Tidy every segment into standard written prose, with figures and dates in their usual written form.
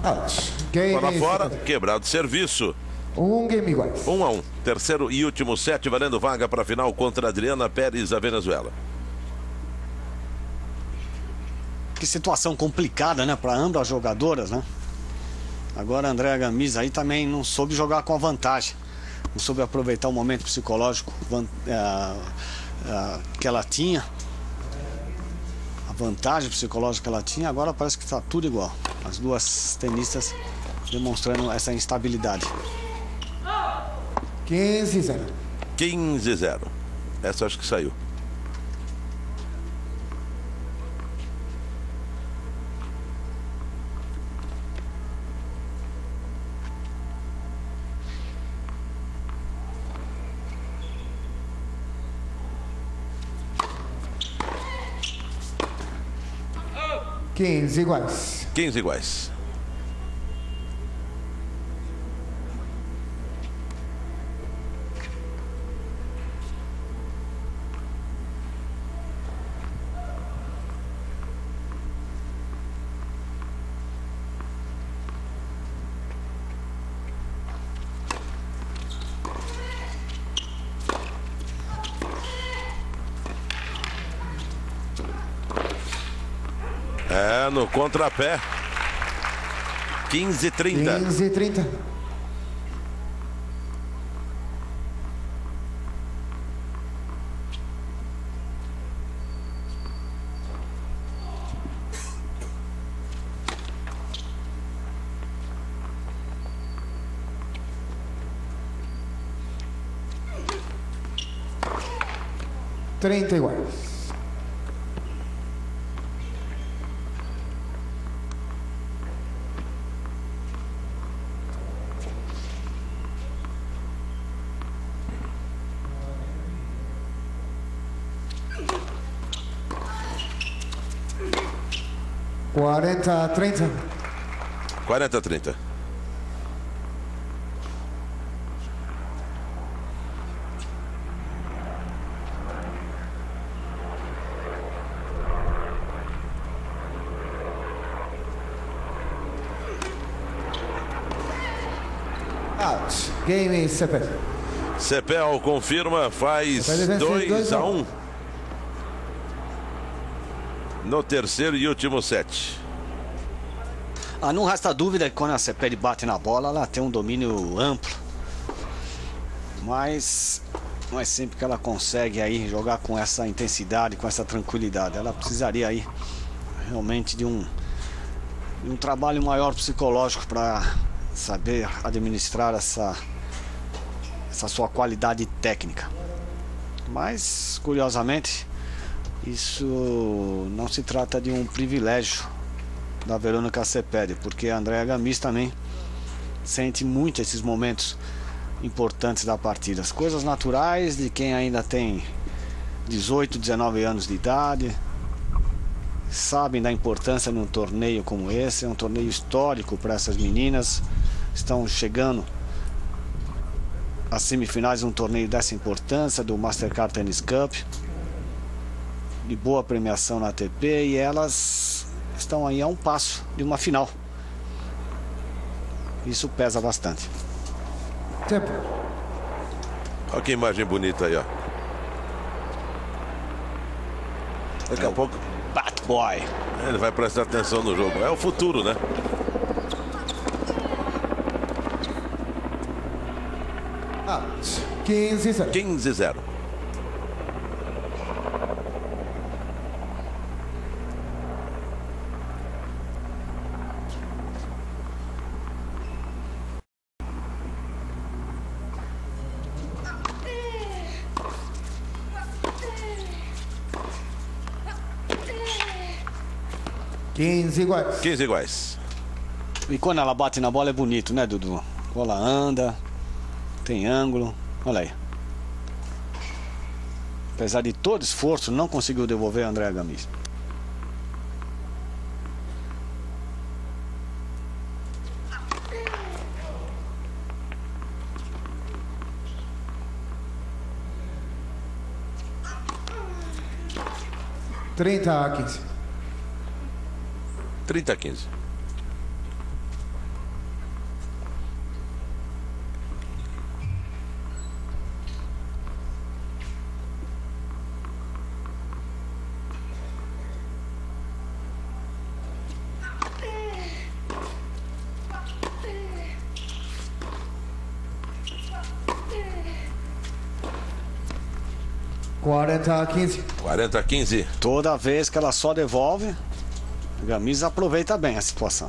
Out. Bola fora, quebrado serviço. Game iguais. 1-1. Terceiro e último set, valendo vaga para a final contra a Adriana Pérez, da Venezuela. Que situação complicada, né, para ambas jogadoras, né? Agora a Andrea Gamis aí também não soube jogar com a vantagem. Não soube aproveitar o momento psicológico que ela tinha. A vantagem psicológica que ela tinha. Agora parece que está tudo igual. As duas tenistas demonstrando essa instabilidade. 15-0. 15-0. Essa acho que saiu. Quinze iguais. 15 iguais. É, no contrapé. 15-30. 15-30. Trinta iguais. Quarenta, 30. 40-30. Out. Game CP. Cepel confirma, faz 2-1 no terceiro e último set. Não resta dúvida que quando a Ceped bate na bola, ela tem um domínio amplo. Mas não é sempre que ela consegue aí jogar com essa intensidade, com essa tranquilidade. Ela precisaria aí realmente de um trabalho maior psicológico para saber administrar essa sua qualidade técnica. Mas, curiosamente, isso não se trata de um privilégio da Verônica Cepede, porque a Andrea Gamis também sente muito esses momentos importantes da partida. As coisas naturais de quem ainda tem 18, 19 anos de idade, sabem da importância de um torneio como esse. É um torneio histórico para essas meninas. Estão chegando às semifinais de um torneio dessa importância, do Mastercard Tennis Cup, de boa premiação na ATP, e elas estão aí a um passo de uma final. Isso pesa bastante. Tempo. Olha que imagem bonita aí, ó. Daqui a pouco Bat Boy. ele vai prestar atenção no jogo. É o futuro, né? Out. 15-0. 15-0. Quinze iguais. 15 iguais. E quando ela bate na bola é bonito, né, Dudu? A bola anda, tem ângulo. Olha aí. Apesar de todo esforço, não conseguiu devolver a Andrea Gamis. Trinta a 15. 30-15. 40-15. 40-15. Toda vez que ela só devolve, a Gamis aproveita bem a situação.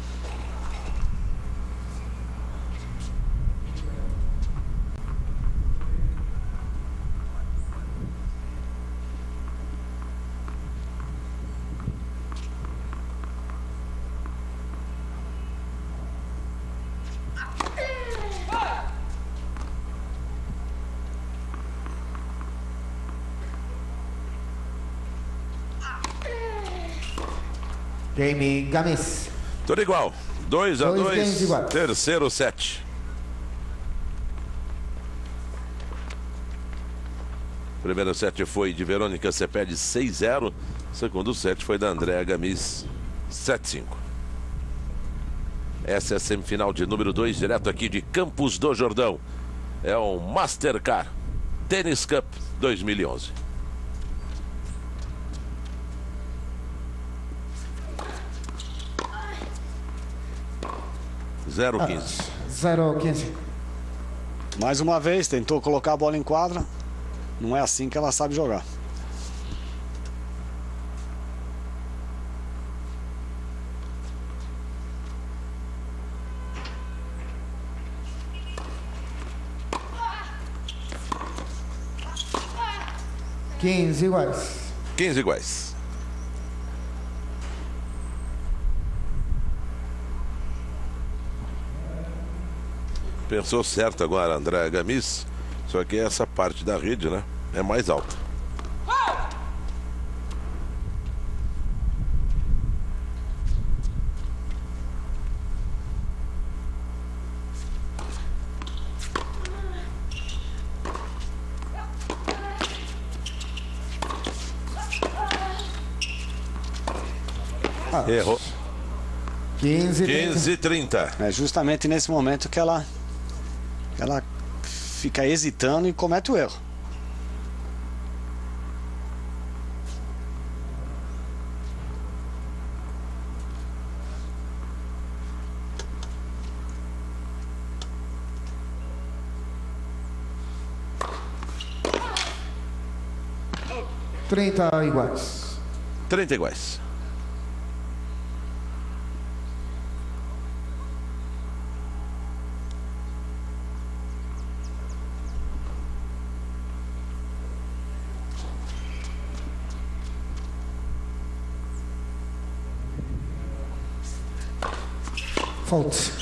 Game Gamis. Tudo igual. 2 a 2 games 2. iguais. Terceiro set. Primeiro set foi de Verônica Cepede 6-0. Segundo set foi da Andréa Gamis 7-5. Essa é a semifinal de número 2, direto aqui de Campos do Jordão. É o Mastercard Tennis Cup 2011. Ah, 0-15. 0-15. Mais uma vez, tentou colocar a bola em quadra. Não é assim que ela sabe jogar. Quinze iguais. 15 iguais. Pensou certo agora, André Gamis. Só que essa parte da rede, né, é mais alta. Errou. 15-30. 15-30. É justamente nesse momento que ela fica hesitando e comete o erro. Trinta iguais. 30 iguais. Fault.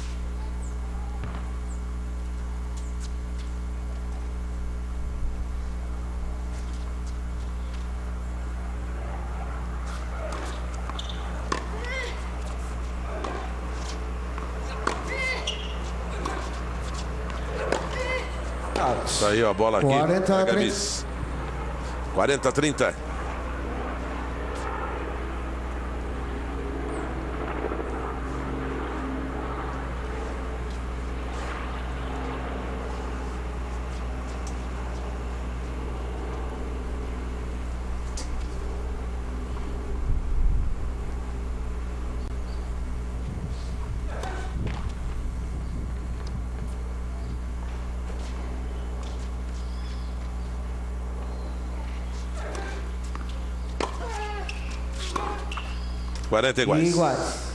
Tá aí ó, a bola aqui. 40-30. Gamis. 40-30. Quarenta iguais. Iguais.